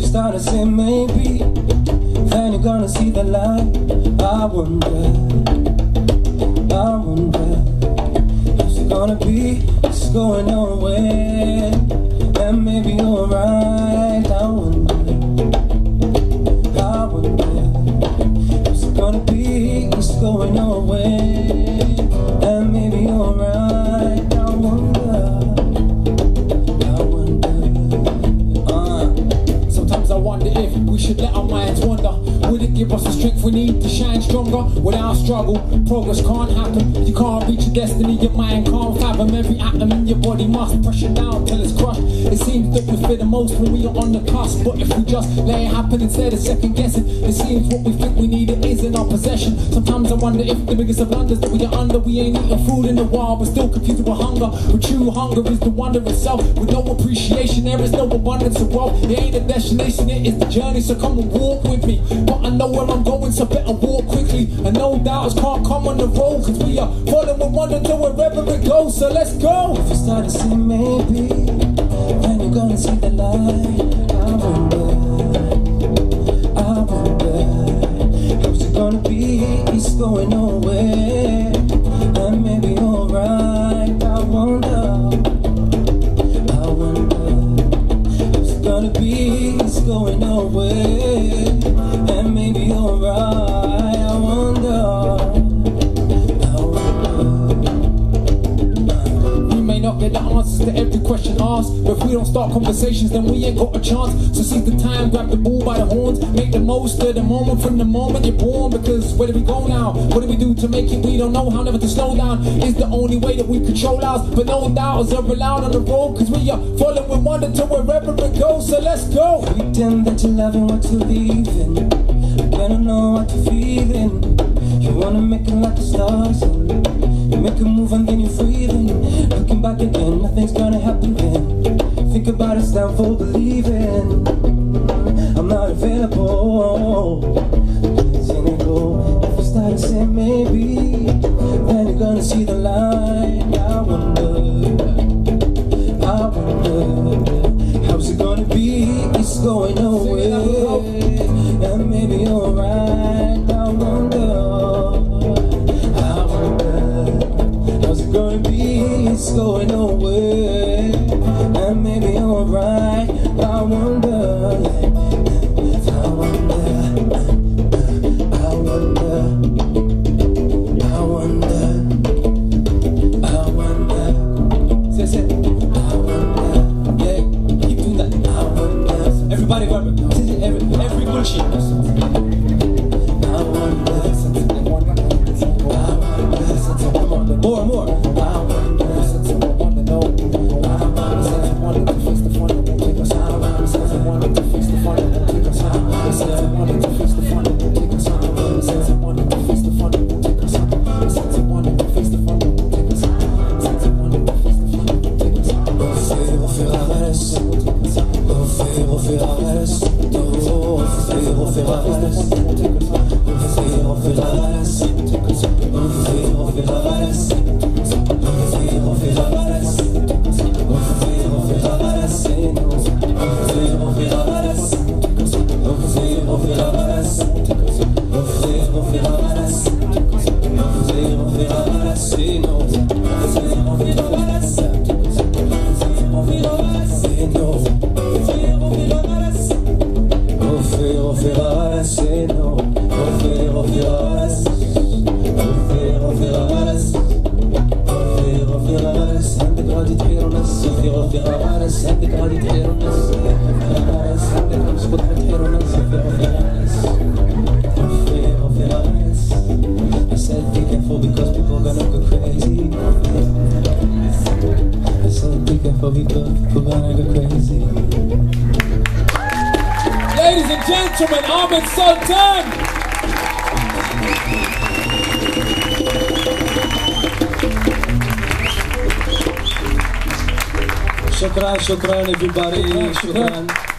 start to say maybe, then you're gonna see the light. I wonder, how's it gonna be? It's going nowhere, and maybe you're right. I wonder, how's it gonna be? It's going nowhere, and maybe you're right. I wonder. Sometimes I wonder if we should let our minds wander. Would it give us the strength we need to shine stronger? Without struggle, progress can't happen. You can't reach your destiny, your mind can't fathom. Every atom in your body must pressure down till it's crushed. It seems that we fear the most when we are on the cusp, but if we just let it happen instead of second guessing, it seems what we think we need, it is in our possession. Sometimes I wonder if the biggest of blunders that we are under, we ain't eating food in a while, but still confused with hunger. But true hunger is the wonder itself. With no appreciation, there is no abundance of wealth. It ain't a destination, it is the journey, so come and walk with me. But I know where I'm going, so better walk quickly. And no doubters can't come on the road, cause we are following wonder to wherever it goes, so let's go. If you start to see maybe, then you're gonna see the light. I wonder, how's it gonna be? It's going nowhere, and maybe you're right. I wonder, how's it gonna be? It's going nowhere, and maybe you're right. I wonder. Not get the answers to every question asked, but if we don't start conversations, then we ain't got a chance. So seize the time, grab the bull by the horns, make the most of the moment from the moment you're born. Because where do we go now? What do we do to make it? We don't know how. Never to slow down is the only way that we control ours. But no doubters are allowed on the road, cause we are following wonder to wherever it goes, so let's go. Pretend that you're loving what you're leaving, you better know what you're feeling. You wanna make it like the stars, you make a move and then you're freezing. Looking back again, nothing's gonna happen then. Think about it, stand for believing. I'm not available, letting it go. If you start to say maybe, then you're gonna see the light. I wonder, how's it gonna be? It's going nowhere, and maybe you're right. I wonder. Gonna be, it's going nowhere, and maybe you're right. I wonder, I wonder, I wonder, I wonder, I wonder. Say, I wonder, yeah, keep doing that. I wonder. Everybody, every bullshit. I wonder. More, more. I wonder, I want to know. I wanted to fix the fun, it won't take us out. I wanted to fix the fun, it won't take us out. I wanted to fix the fun, it won't take us out. I wanted to fix the fun, it won't take us out. I wanted to fix the fun, it won't take us out. I wanted to fix the fun, it won't take us out. I said be careful because people are gonna go crazy. I said be careful because people are gonna go crazy. Ladies and gentlemen, Ahmed Sultan! Shukran, shukran everybody, shukran.